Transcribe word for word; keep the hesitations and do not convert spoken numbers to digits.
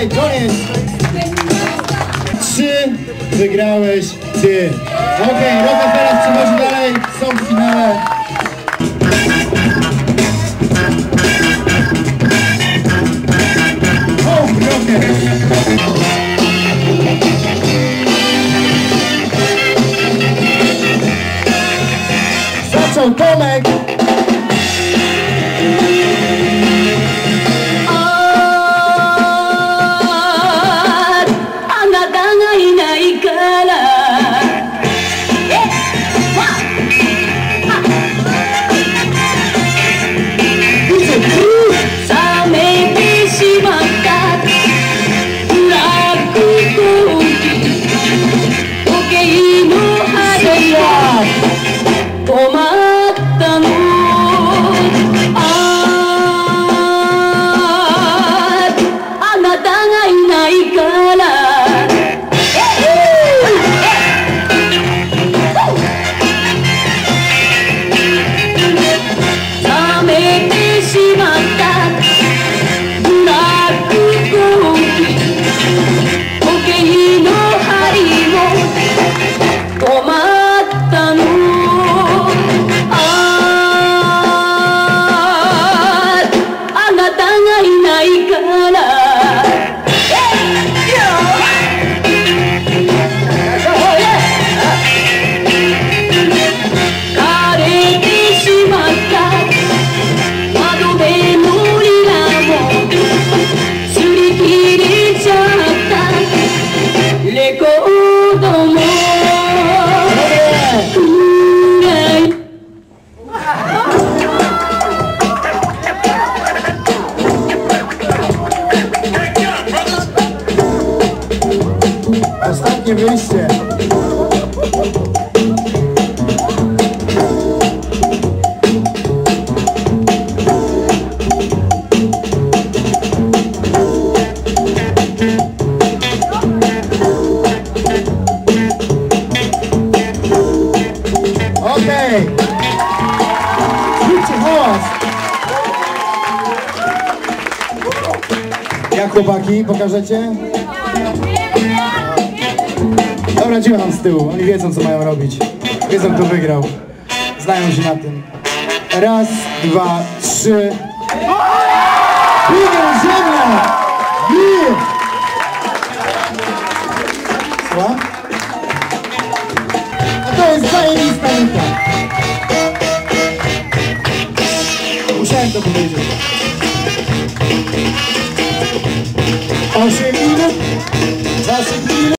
Okej, koniec. Trzy wygrałeś ty. Okej, Roka teraz przechodzi dalej, są w finale. O, Rokę. Zaczął Tomek. Ostatnie wyjście. Okej. Zróbcie hałas. Jak chłopaki, pokażecie? Dobra, dziura nam z tyłu, oni wiedzą co mają robić. Wiedzą kto wygrał. Znają się na tym. Raz, dwa, trzy. Biegiem ziemia! Bije! Co? A to jest zajebista nuta. Musiałem to powiedzieć.